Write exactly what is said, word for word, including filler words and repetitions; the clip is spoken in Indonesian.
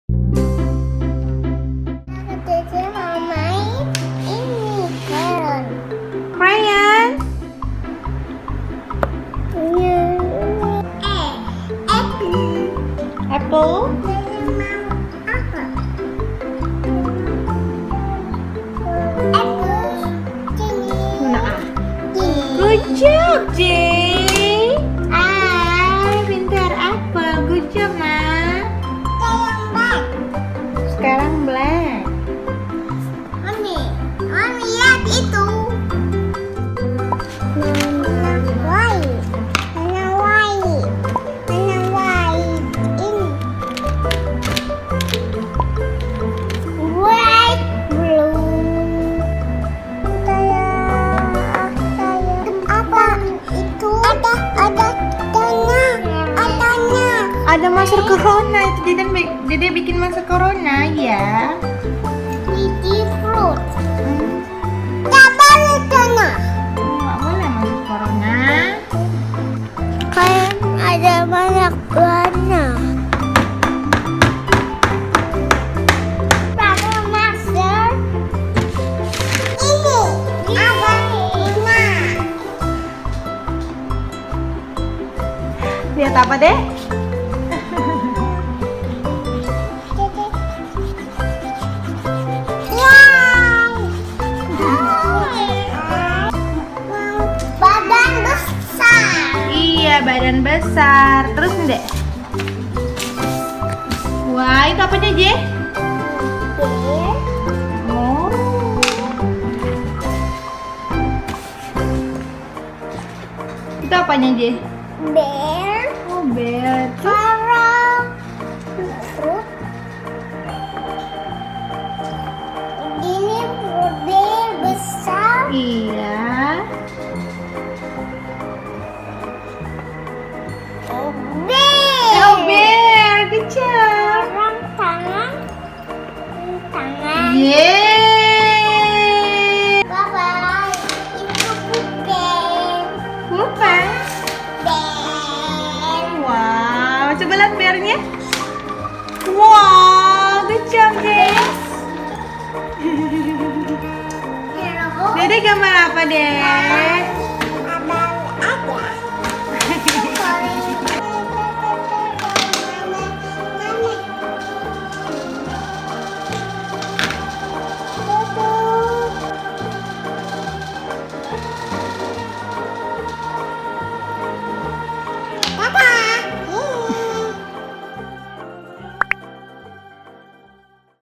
Dede mau main ini Crayon. Crayon? Punya eh apple. Apple? Dede mau apa? Apple. Ini. Nah, Ini. good job, Jay. Ah, pintar apple. Good job, Ma. Crayon black. Sekarang black. Mami, mami lihat itu. Warna white, warna white, warna white ini. White blue. Kayak kayak apa itu? Ada ada tanya, adanya. Ada masker corona itu. Dede, Dede bikin masker corona ya. Gigi fruit. Gak boleh tanya. Nggak boleh masker corona. Kayak ada banyak warna. Pakai masker. Ini ada lima. Lihat apa deh? Badan besar. Iya, badan besar. Terus deh. Wah, itu apanya, Je? Oh. Itu apanya, Je? Bear. Oh, bear. Farah. Fruit. Ini bear besar. Iya. Bear. Oh, bear. Good job. Orang tangan. Tangan. Yeay. Bye-bye. Itu bear. Bukan. Bear. Wow, coba lihat bearnya. Wow, good job, guys. Dede gambar apa, Dek?